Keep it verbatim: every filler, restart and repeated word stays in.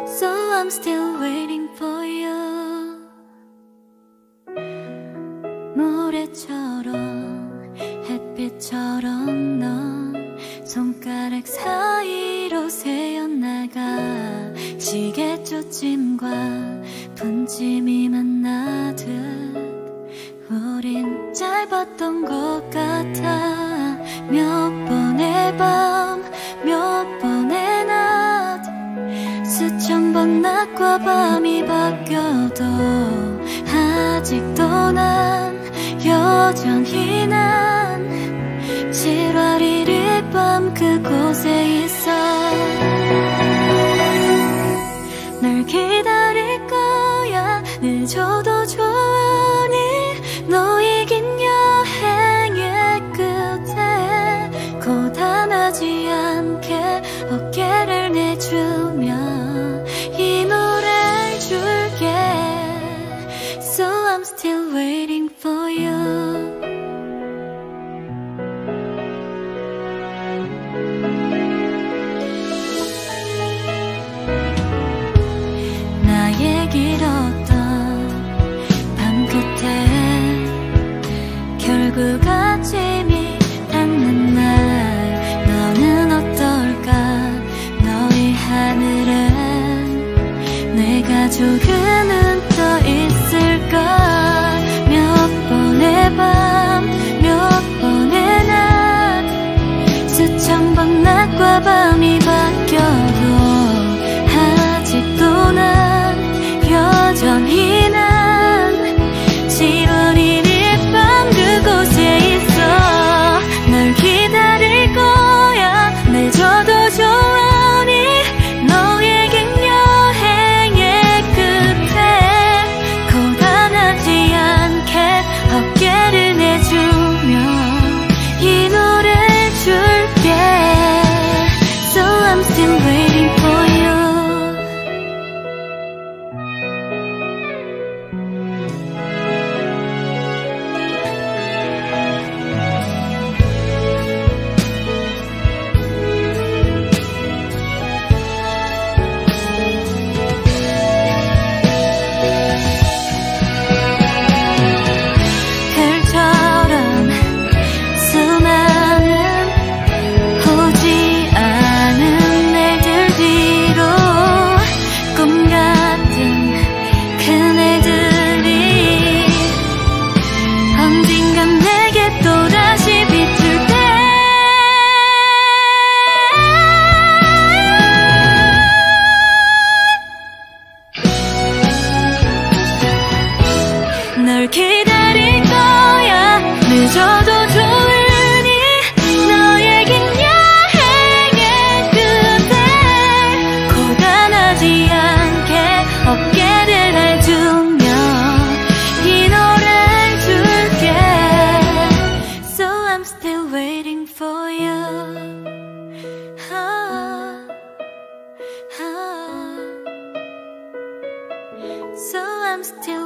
So I'm still waiting for you. 모래처럼 햇빛처럼 넌 손가락 사이로 새어나가 시계 초침과 분침이 만나듯 우린 짧았던 것 같아. 몇 번의 밤 몇 번의 낮 수천 번 낮과 밤이 바뀌어도 아직도 난 여전히 난 칠월 일일 밤 그곳에 있어. 널 기다릴 거야. 늦어도 좋으니 너의 긴 여행의 끝에 고단하지 않게 어깨를 내주며 이 노래를 줄게. So I'm still waiting for you. 나의 길었던 밤 끝에 결국 아침이 닿는 날 너는 어떨까? 너의 하늘엔 내가 조금은 떠 있을까? 몇 번의 밤 몇 번의 낮 수천 번 낮과 밤이 바뀌어도 아직도 난 여전히 난 칠월 일일 밤 그곳에 있어. 널 기다릴 거야. 늦어도 좋으니 너의 긴 여행의 끝에 고단하지 않게 어깨를 내주며 이 노래를 줄게. So I'm still waiting for you. 별처럼 수많은 오지 않은 날들 뒤로 꿈 같은 그날들이 언젠간 내게 또다시 비출 때 널 기다릴 거야. 늦어도 좋으니 너의 긴 여행의 끝에 고단하지 않게 어깨를 해주며 이 노래를 줄게. So I'm still waiting for you. 아, 아. So I'm still